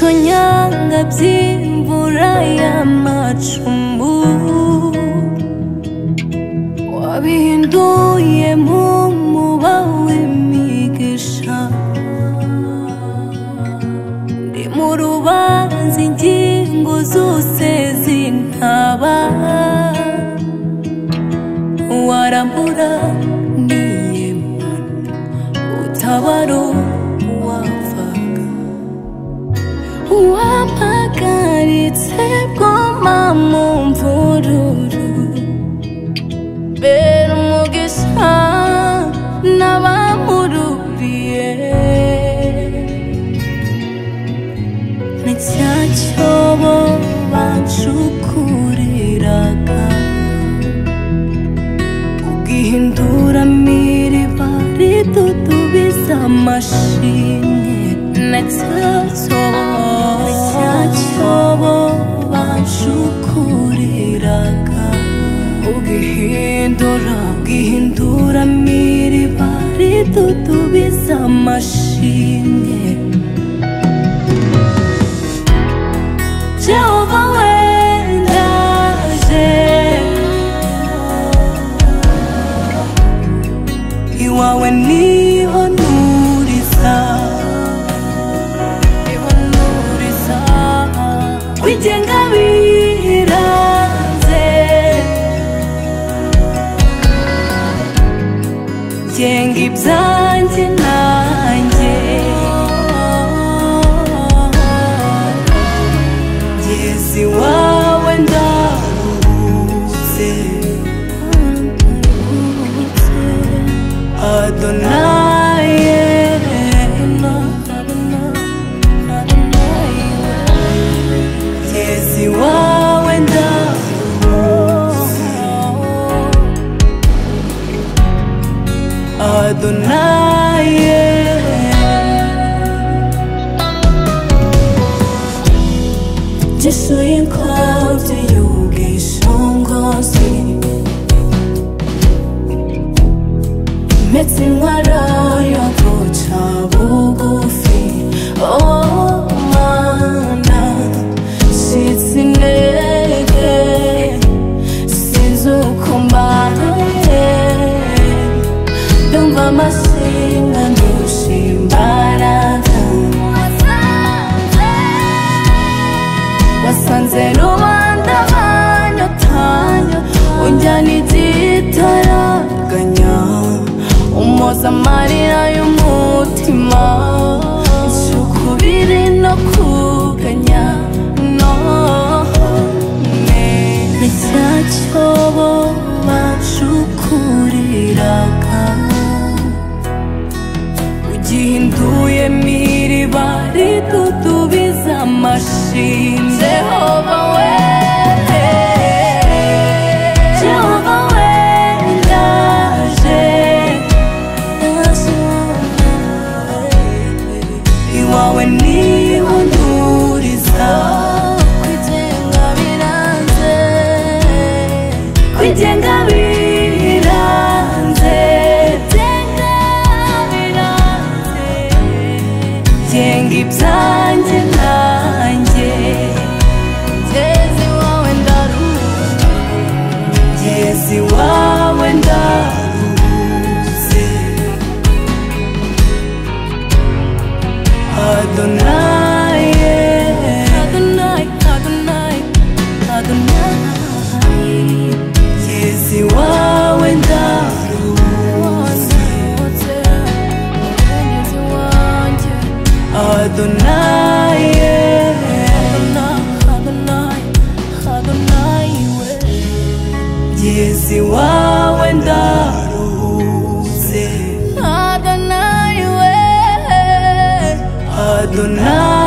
bitonyanga by'imvura y'amacumbu wabihinduye mu muba w'imigisha ndi mu rubanza ingingo zose zintaba warambura niyemana utabaro wavaga wampagaritse bwoma mu mvururu bera umugisha n'abamururiye ni cya cyobo bancukuriraga ugihindura miriba ridudubiza amashimwe na cya cyobo bancukuriraga ugihindura miriba ridudubiza amashimwe Jehova wendaje iwawe niho nuriza kwigenga biranze genga ibyanjye nanjye ngeze iwawe ndaruhutse Adonaye ngeze iwawe ndaruhutse Adonaye Gishuye inkota y'ubwishingizi Metse intwaro yo guca bugufi Oh Mana nshitse intege sinzi uko mbaye ndumva amashinga ndusha imbaraga wasanze rubanda banyotanya unjyana igitaraganya umoza amarira y'umutima nsukubiri no kuganya none ni cya cyobo bacukuriraga ugihinduye miriba ridudubiza amashimwe Jehova we Jehova we ndaje iwawe niho nduriza kwigenga biranze kwigenga biranze genga ibyanjye nanjye ngeze iwawe ndaruhutse ngeze iwawe ndaruhutse Adonaye Adonaye Adonaye Adonaye ngeze iwawe ndaruhutse Adonaye Adonaye ngeze iwawe ndaruhutse Adonaye Adonaye